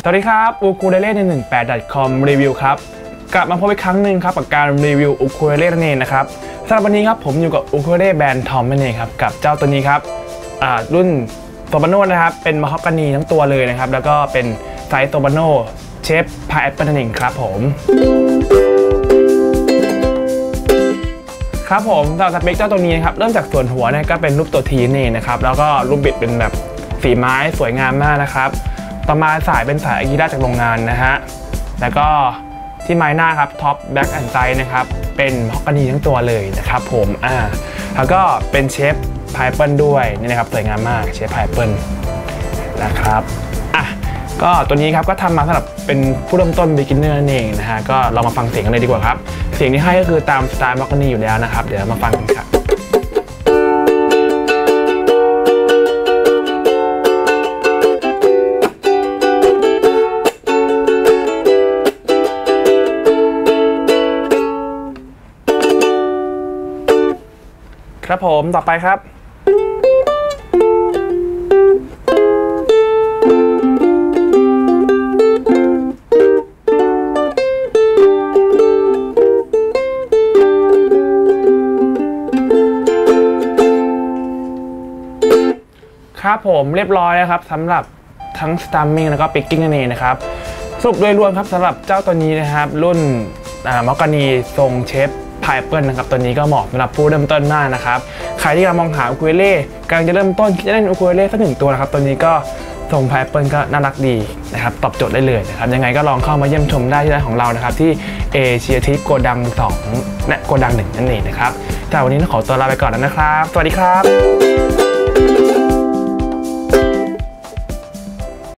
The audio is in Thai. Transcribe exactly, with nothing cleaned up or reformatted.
สวัสดีครับอูคูเลเล่ หนึ่งหนึ่งแปด ดอท คอม รีวิวครับกลับมาพบอีกครั้งหนึ่งครับกับการรีวิวอูคูเลเล่นั่นเองนะครับสำหรับวันนี้ครับผมอยู่กับอูคูเลเล่แบรนด์ทอมนั่นเองครับกับเจ้าตัวนี้ครับรุ่นโตบาโน่นะครับเป็นมะฮอกกานีทั้งตัวเลยนะครับแล้วก็เป็นไซส์โตบาโน่เชฟพายแอปเปิลนั่นเองครับผมครับผมสำหรับสเปคเจ้าตัวนี้นะครับเริ่มจากส่วนหัวเนี่ยก็เป็นรูปตัวทีนี่นะครับแล้วก็รูปบิดเป็นแบบสีไม้สวยงามมากนะครับต่อมาสายเป็นสายอากิระจากโรงงานนะฮะแล้วก็ที่ไม้หน้าครับท็อปแบ็คแอนด์ไซด์นะครับเป็นมะฮอกกานีทั้งตัวเลยนะครับผมอ่าแล้วก็เป็นเชฟพายแอปเปิลด้วยนี่นะครับสวยงามมากเชฟพายแอปเปิลนะครับอ่ะก็ตัวนี้ครับก็ทำมาสำหรับเป็นผู้เริ่มต้น beginner นั่นเองนะฮะก็เรามาฟังเสียงกันเลยดีกว่าครับเสียงที่ให้ก็คือตามสไตล์มะฮอกกานีอยู่แล้วนะครับเดี๋ยวมาฟังกันครับครับผมต่อไปครับครับผมเรียบร้อยแล้วครับสำหรับทั้ง Strumming แล้วก็ Picking นั่นเองนะครับสรุปโดยรวมครับสำหรับเจ้าตัวนี้นะครับรุ่นมะฮอกกานีทรงเชฟพายแอปเปิลนะครับตัวนี้ก็เหมาะสำหรับผู้เริ่มต้นมากนะครับใครที่กำลังมองหาอูคูเลเล่กำลังจะเริ่มต้นจะเล่นอูคูเลเล่สักหนึ่งตัวนะครับตัวนี้ก็ทรงพายแอปเปิลก็น่ารักดีนะครับตอบโจทย์ได้เลยนะครับยังไงก็ลองเข้ามาเยี่ยมชมได้ที่ร้านของเรานะครับที่เอเชียทิปโกดังสองและโกดังหนึ่งนั่นเองนะครับแต่วันนี้ต้องขอตัวลาไปก่อนแล้วนะครับสวัสดีครับ